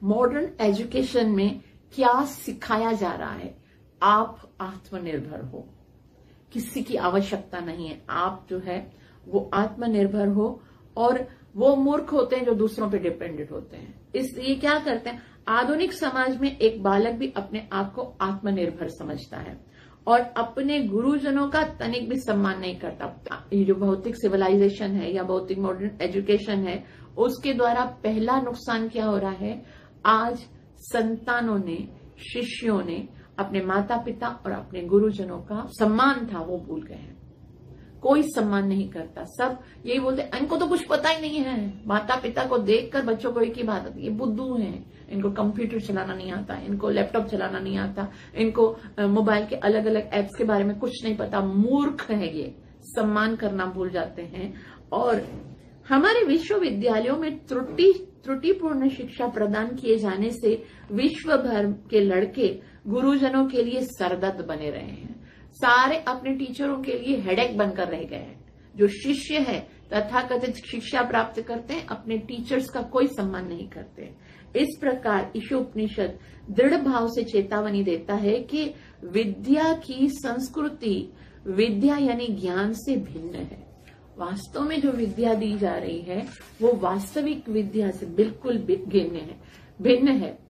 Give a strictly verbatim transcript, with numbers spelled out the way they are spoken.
Modern education में क्या सिखाया जा रहा है? आप आत्मनिर्भर हो, किसी की आवश्यकता नहीं है। आप जो है वो आत्मनिर्भर हो, और वो मूर्ख होते हैं जो दूसरों पे डिपेंडेंट होते हैं। इसलिए क्या करते हैं, आधुनिक समाज में एक बालक भी अपने आप को आत्मनिर्भर समझता है और अपने गुरुजनों का तनिक भी सम्मान नहीं करता। ये जो भौतिक सिविलाइजेशन है या भौतिक मॉडर्न एजुकेशन है, उसके द्वारा पहला नुकसान क्या हो रहा है, आज संतानों ने, शिष्यों ने अपने माता पिता और अपने गुरुजनों का सम्मान था वो भूल गए हैं। कोई सम्मान नहीं करता, सब यही बोलते इनको तो कुछ पता ही नहीं है। माता पिता को देखकर बच्चों को एक ही बात आती है, ये बुद्धू हैं, इनको कंप्यूटर चलाना नहीं आता, इनको लैपटॉप चलाना नहीं आता, इनको मोबाइल के अलग अलग एप्स के बारे में कुछ नहीं पता, मूर्ख है ये। सम्मान करना भूल जाते हैं। और हमारे विश्वविद्यालयों में त्रुटि त्रुटिपूर्ण शिक्षा प्रदान किए जाने से विश्व भर के लड़के गुरुजनों के लिए सरदर्द बने रहे हैं। सारे अपने टीचरों के लिए हेडेक बनकर रह गए हैं। जो शिष्य है तथाकथित शिक्षा प्राप्त करते हैं, अपने टीचर्स का कोई सम्मान नहीं करते। इस प्रकार ईशोपनिषद दृढ़ भाव से चेतावनी देता है कि विद्या की संस्कृति विद्या यानी ज्ञान से भिन्न है। वास्तव में जो विद्या दी जा रही है वो वास्तविक विद्या से बिल्कुल भिन्न है भिन्न है